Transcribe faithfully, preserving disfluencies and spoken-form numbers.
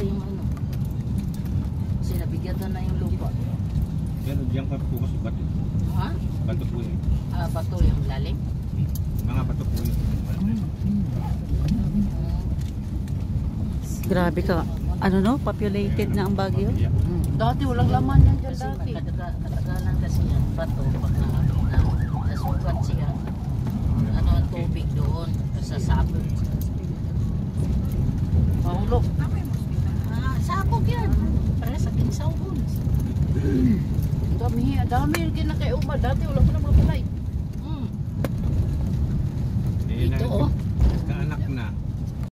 yung ano. Kasi nabigyan na yung lupa. Pero diyan ka po kasi bato. Ha? Bato po yun. Ah, bato yung lalim? Mga bato po yun. Grabe ka. Ano no? Populated na ang Baguio? Hmm. Dati walang laman yan dyan dati. Katagalan kasi yan. Bato. Pag na, na, nasugat siya. Ano ang tubig doon. Sa sabog. Mahulog. Ah, sabog yan. Para sa kinsawon. Dami, dami yung kinakaiuma. Dati wala pa